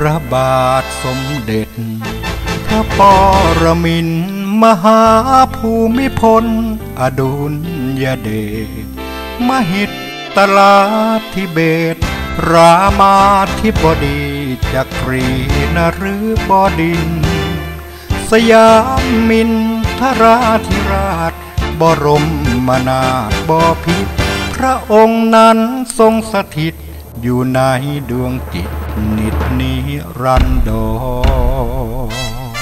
ระบาทสมเด็จพระปรมินทรมหาภูมิพลอดุลยเดชมหิตลาธิเบศรรามาธิบดีจักรีนฤบดินทร์สยามมินทราธิราชบรมนาถบพิตรพระองค์นั้นทรงสถิตอยู่ในดวงจิตนิจนิรันดร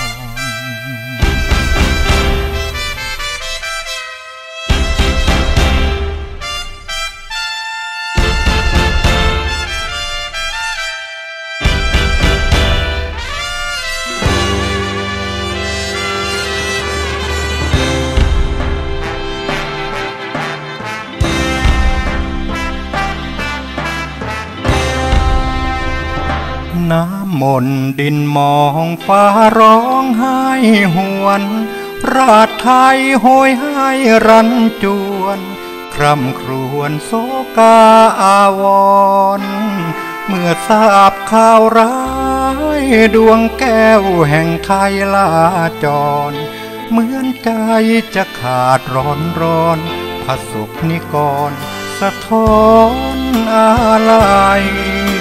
น้ำมนต์ดินมองฟ้าร้องไห้หวนราชไทยโหยให้รันจวนคร่ำครวญโศกาอาวรณ์เมื่อทราบข่าวร้ายดวงแก้วแห่งไทยลาจรเหมือนใจจะขาดร้อนพระสกนิกรสะท้อนอาลัย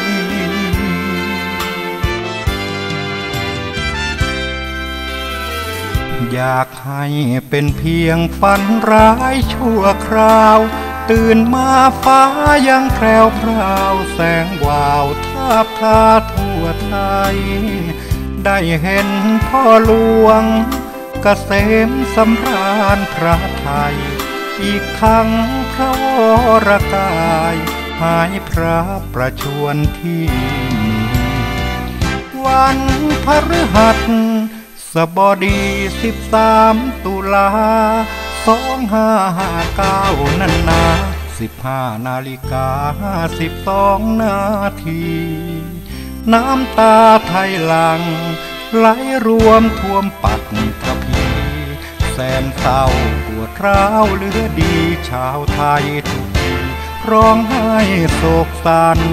อยากให้เป็นเพียงฝันร้ายชั่วคราวตื่นมาฟ้ายังแพรวพราวแสงวาวทาบทาทั่วไทยได้เห็นพ่อหลวงเกษมสำราญพระไทยอีกครั้งพระวรกายหายพระประชวรที่วันพฤหัสสบดี13 ตุลา2559นั่นนา15 นาฬิกา52 นาทีน้ำตาไทยหลั่งไหลรวมท่วมปัตตภีแสนเศร้าปวดร้าวเหลือดีชาวไทยทุกทีร้องไห้โศกสัน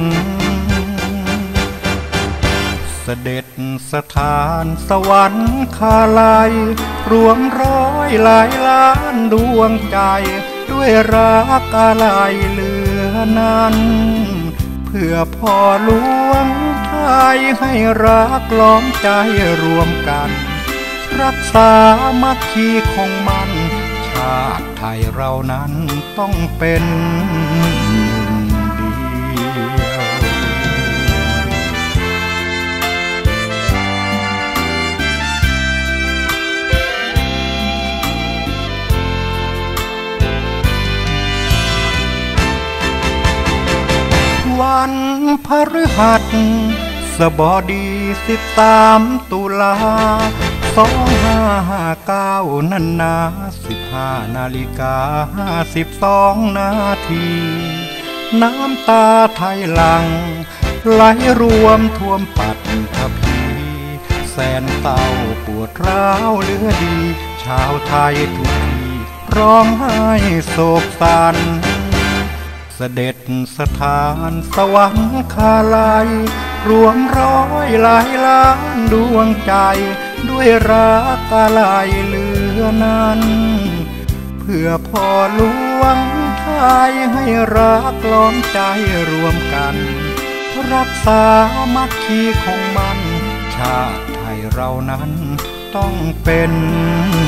เสด็จสถานสวรรคาลัยรวมร้อยหลายล้านดวงใจด้วยรักอะไรเหลือนั้นเพื่อพ่อหลวงไทยให้รักล้อมใจรวมกันรักษามัคคีคงมันชาติไทยเรานั้นต้องเป็นวันพฤหัสสบดี13 ตุลา2559นั่นนา15 นาฬิกา52 นาทีน้ำตาไทยหลั่งไหลรวมท่วมปัตตภีแสนเศร้าปวดร้าวเหลือดีชาวไทยทุกทีร้องไห้โศกสันเสด็จสถานสวรรคาลัยรวมร้อยหลายล้านดวงใจด้วยรักอะไรเหลือนั้นเพื่อพ่อหลวงไทยให้รักล้อมใจรวมกันรักษามัคคีคงมันชาติไทยเรานั้นต้องเป็น